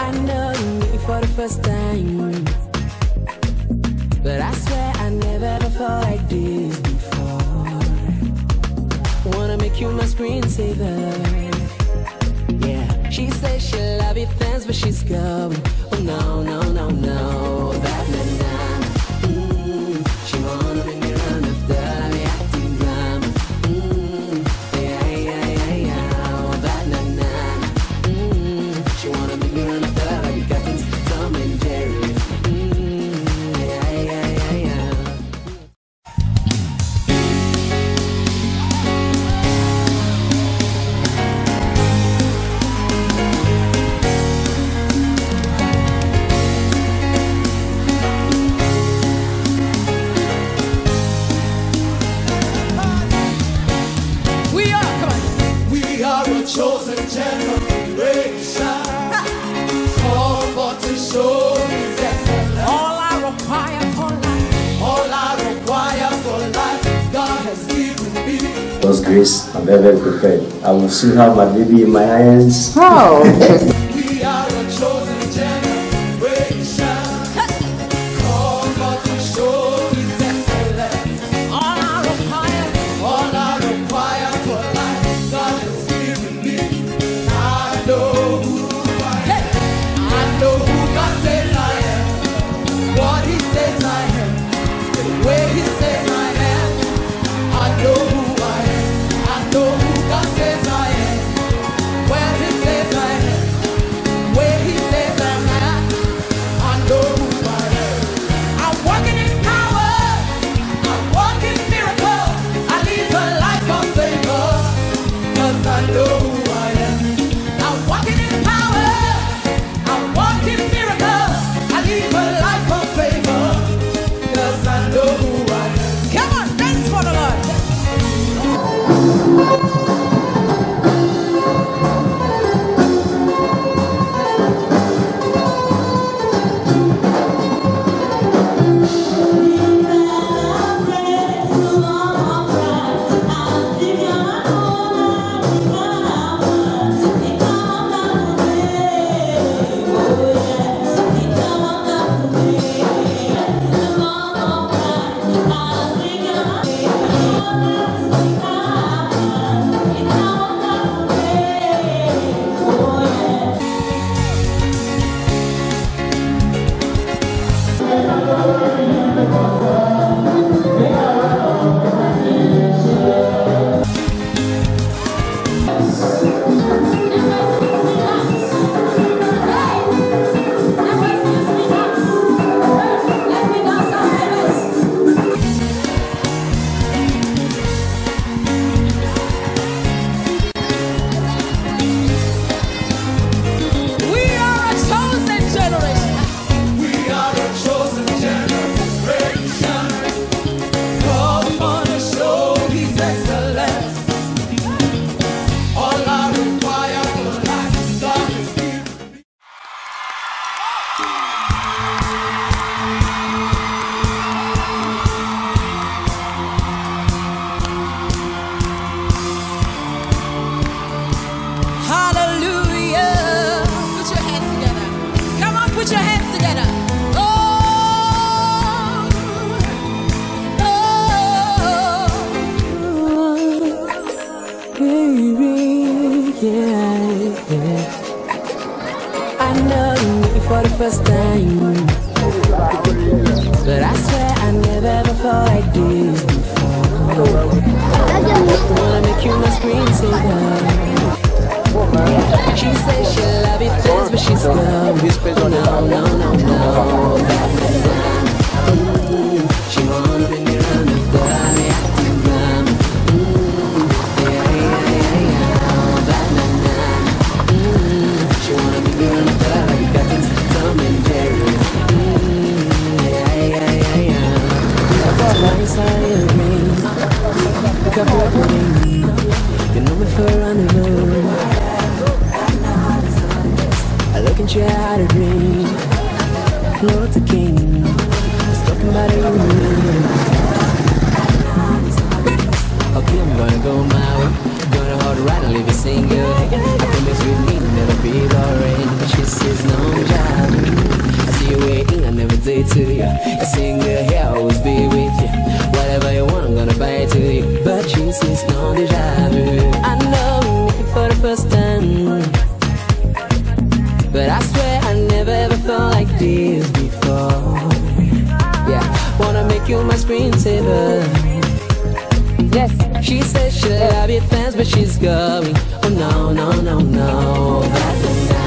I know me for the first time, but I swear I never ever felt like this before. Wanna make you my screensaver. Yeah, she says she love it dance, but she's going. Oh no, no, no, no, that man. She wanna bring me around after I be acting glam. Yeah, yeah, yeah, yeah, oh, that man. She wanna make me run after I be cutting Tom and Jerry. Yeah, yeah, yeah, yeah. Chosen generation, called for to show His excellence. All I require for life, God has given me. God's grace, I'm very, very prepared. I will soon have my baby in my hands. Oh. We are a chosen generation, called for to show His excellence. All I require for life, God has given me. I know who God says I am, what He says I am, the way He says I am. I know who I am, I know who God says I am, where He says I am, where He says I am. I know who I am. I'm walking in power, I'm walking miracles. I live a life of favor, 'cause I know who I am. I'm walking in power, I'm walking miracles. I live a life of favor, 'cause I know who I am. Come on, dance for the Lord. Hallelujah. Put your hands together. Come on, put your hands together. Oh, baby, yeah. I know me for the first time, but I swear I never ever felt like this before. Wanna make you my screensaver. She says she love it dance, but she's going. Oh no, no, no, no. She wanna bring me around after I be acting glam. Yeah, yeah, yeah, yeah, oh, that man. She wanna bring me around after I be cutting Tom and Jerry. Yeah, yeah, yeah, yeah. Twice I agree. Couple of things. You know me for a rendezvous. I look into your heart a dream. Lord the King, just talking about you. Okay, I'm gonna go my way. Gonna hold right and leave you single. I promise with me never be boring. She says no. it to you. A single here, always be with you. Whatever you want, I'm gonna buy it to you. But you see, it's no déjà vu. I know we meet for the first time, but I swear I never ever felt like this before. Yeah, wanna make you my screensaver. Yes, she says she'll love your fans, but she's going. Oh no, no, no, no.